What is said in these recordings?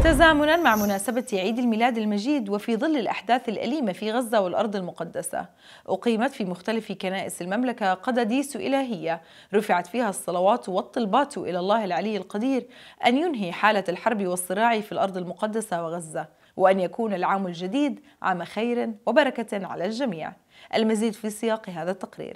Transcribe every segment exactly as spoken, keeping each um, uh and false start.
تزامنا مع مناسبة عيد الميلاد المجيد وفي ظل الأحداث الأليمة في غزة والأرض المقدسة، أقيمت في مختلف كنائس المملكة قداديس إلهية رفعت فيها الصلوات والطلبات إلى الله العلي القدير أن ينهي حالة الحرب والصراع في الأرض المقدسة وغزة، وأن يكون العام الجديد عام خير وبركة على الجميع. المزيد في سياق هذا التقرير.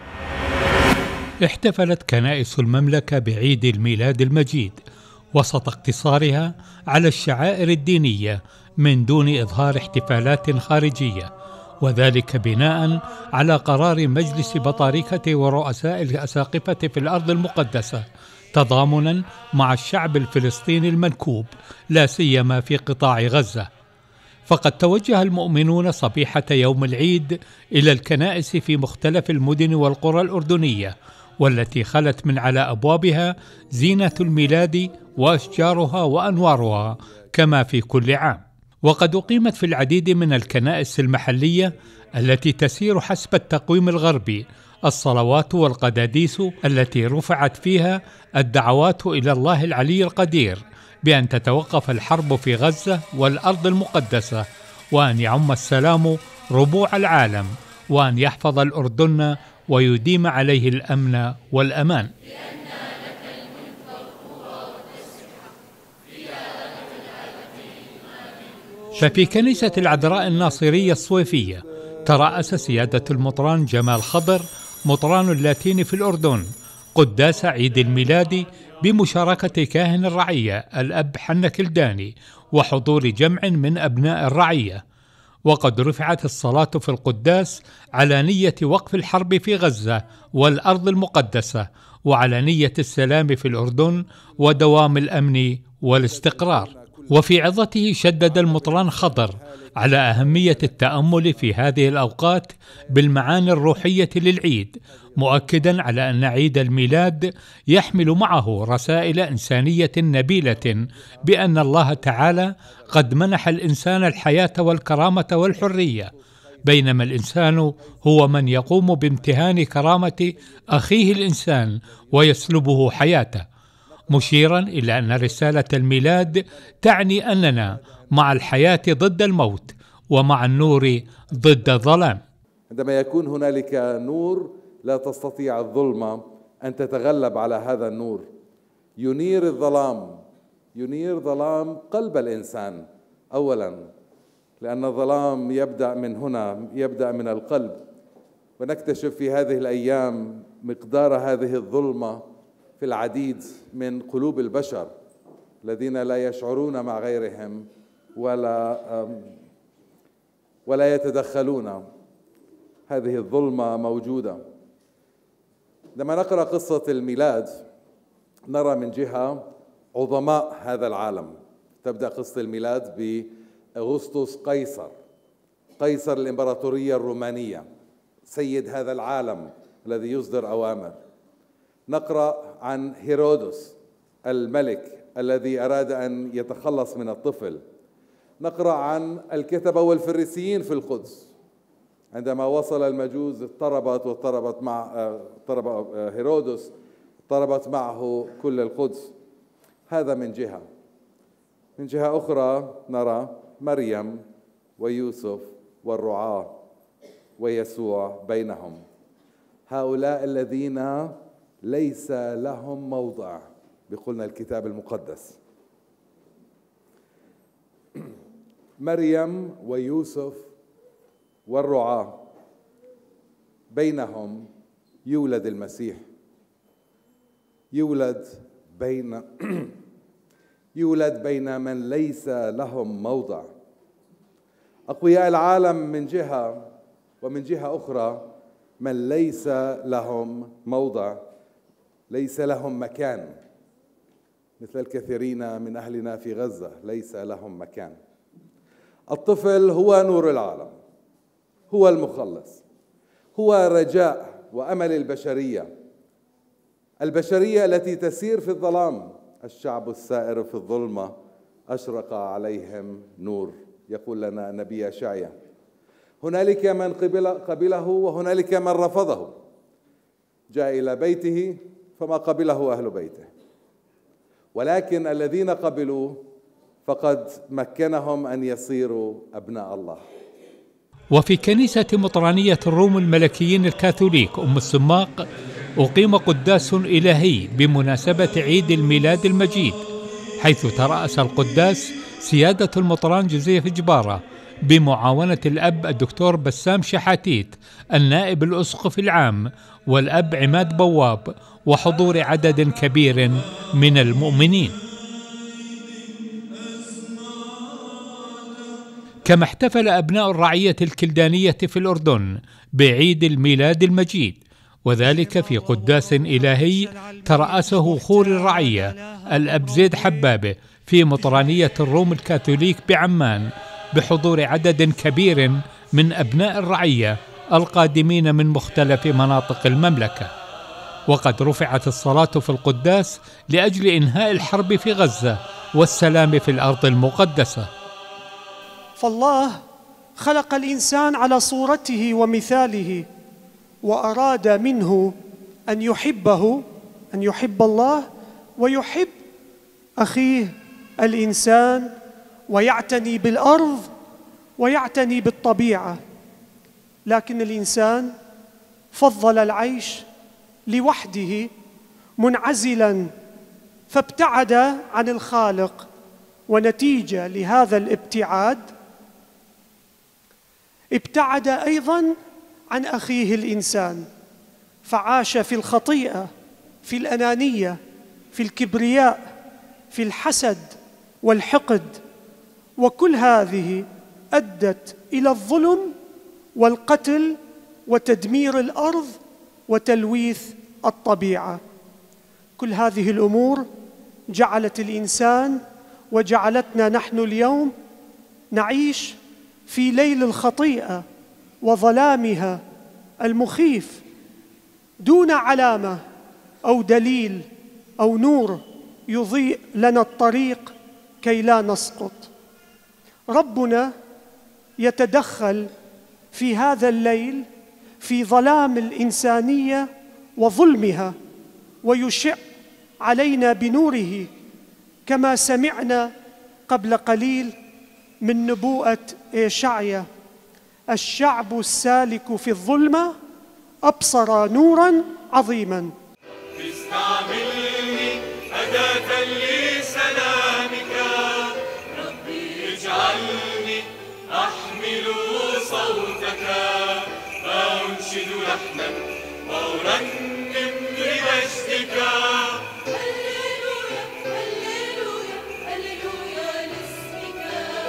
احتفلت كنائس المملكة بعيد الميلاد المجيد وسط اقتصارها على الشعائر الدينية من دون إظهار احتفالات خارجية، وذلك بناء على قرار مجلس بطاركة ورؤساء الأساقفة في الأرض المقدسة تضامنا مع الشعب الفلسطيني المنكوب لا سيما في قطاع غزة. فقد توجه المؤمنون صبيحة يوم العيد إلى الكنائس في مختلف المدن والقرى الأردنية، والتي خلت من على أبوابها زينة الميلاد وأشجارها وأنوارها كما في كل عام. وقد أقيمت في العديد من الكنائس المحلية التي تسير حسب التقويم الغربي الصلوات والقداديس التي رفعت فيها الدعوات إلى الله العلي القدير بأن تتوقف الحرب في غزة والأرض المقدسة، وأن يعم السلام ربوع العالم، وأن يحفظ الأردن ويديم عليه الأمن والأمان. ففي كنيسة العذراء الناصرية الصويفية ترأس سيادة المطران جمال خضر مطران اللاتين في الأردن قداس عيد الميلاد بمشاركة كاهن الرعية الأب حنا كلداني وحضور جمع من أبناء الرعية. وقد رفعت الصلاة في القداس على نية وقف الحرب في غزة والأرض المقدسة، وعلى نية السلام في الأردن ودوام الأمن والاستقرار. وفي عظته شدد المطران خضر على أهمية التأمل في هذه الأوقات بالمعاني الروحية للعيد، مؤكدا على أن عيد الميلاد يحمل معه رسائل إنسانية نبيلة بأن الله تعالى قد منح الإنسان الحياة والكرامة والحرية، بينما الإنسان هو من يقوم بامتهان كرامة أخيه الإنسان ويسلبه حياته، مشيرا إلى أن رسالة الميلاد تعني أننا مع الحياة ضد الموت ومع النور ضد الظلام. عندما يكون هنالك نور لا تستطيع الظلمة أن تتغلب على هذا النور، ينير الظلام، ينير ظلام قلب الإنسان أولا، لأن الظلام يبدأ من هنا، يبدأ من القلب، ونكتشف في هذه الأيام مقدار هذه الظلمة في العديد من قلوب البشر الذين لا يشعرون مع غيرهم ولا ولا يتدخلون. هذه الظلمة موجودة. لما نقرأ قصة الميلاد نرى من جهة عظماء هذا العالم. تبدأ قصة الميلاد بأغسطس قيصر، قيصر الإمبراطورية الرومانية، سيد هذا العالم الذي يصدر أوامر. نقرأ عن هيرودس الملك الذي أراد أن يتخلص من الطفل. نقرأ عن الكتبة والفريسيين في القدس، عندما وصل المجوس اضطربت واضطربت مع اضطرب هيرودس، اضطربت معه كل القدس. هذا من جهة. من جهة أخرى نرى مريم ويوسف والرعاة ويسوع بينهم، هؤلاء الذين ليس لهم موضع بقولنا الكتاب المقدس. مريم ويوسف والرعاة بينهم يولد المسيح، يولد بين يولد بين من ليس لهم موضع. أقوياء العالم من جهة، ومن جهة أخرى من ليس لهم موضع، ليس لهم مكان، مثل الكثيرين من أهلنا في غزة ليس لهم مكان. الطفل هو نور العالم، هو المخلص، هو رجاء وأمل البشرية، البشرية التي تسير في الظلام. الشعب السائر في الظلمة أشرق عليهم نور، يقول لنا النبي أشعيا. هنالك من قبل قبله وهنالك من رفضه، جاء إلى بيته فما قبله أهل بيته، ولكن الذين قبلوا فقد مكنهم أن يصيروا أبناء الله. وفي كنيسة مطرانية الروم الملكيين الكاثوليك أم السماق أقيم قداس إلهي بمناسبة عيد الميلاد المجيد، حيث ترأس القداس سيادة المطران جوزيف جبارة بمعاونة الأب الدكتور بسام شحاتيت النائب الأسقف العام والأب عماد بواب وحضور عدد كبير من المؤمنين. كما احتفل أبناء الرعية الكلدانية في الأردن بعيد الميلاد المجيد، وذلك في قداس إلهي ترأسه خور الرعية الأب زيد حبابة في مطرانية الروم الكاثوليك بعمان بحضور عدد كبير من أبناء الرعية القادمين من مختلف مناطق المملكة. وقد رفعت الصلاة في القداس لأجل إنهاء الحرب في غزة والسلام في الأرض المقدسة. فالله خلق الإنسان على صورته ومثاله، وأراد منه أن يحبه، أن يحب الله ويحب أخيه الإنسان، ويعتني بالأرض ويعتني بالطبيعة. لكن الإنسان فضل العيش لوحده منعزلاً، فابتعد عن الخالق، ونتيجة لهذا الابتعاد ابتعد أيضاً عن أخيه الإنسان، فعاش في الخطيئة، في الأنانية، في الكبرياء، في الحسد والحقد، وكل هذه أدت إلى الظلم والقتل وتدمير الأرض وتلويث الطبيعة. كل هذه الأمور جعلت الإنسان وجعلتنا نحن اليوم نعيش في ليل الخطيئة وظلامها المخيف، دون علامة أو دليل أو نور يضيء لنا الطريق كي لا نسقط. ربنا يتدخل في هذا الليل في ظلام الإنسانية وظلمها، ويشع علينا بنوره، كما سمعنا قبل قليل من نبوءة إيشعيا: الشعب السالك في الظلمة أبصر نوراً عظيماً. استعملني أداة لسلامك ربي، اجعلني أحمل صوتك فأنشد لحنا وأرنم لمجدك. هللويا هللويا هللويا لاسمك،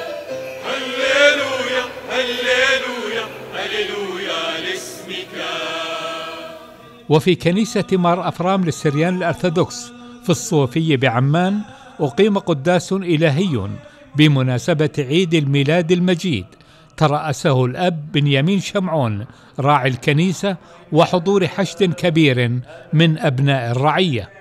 هللويا هللويا هللويا لاسمك. وفي كنيسة مار أفرام للسريان الأرثوذكس في الصوفية بعمان أقيم قداس إلهي بمناسبة عيد الميلاد المجيد، ترأسه الأب بنيامين شمعون راعي الكنيسة وحضور حشد كبير من أبناء الرعية.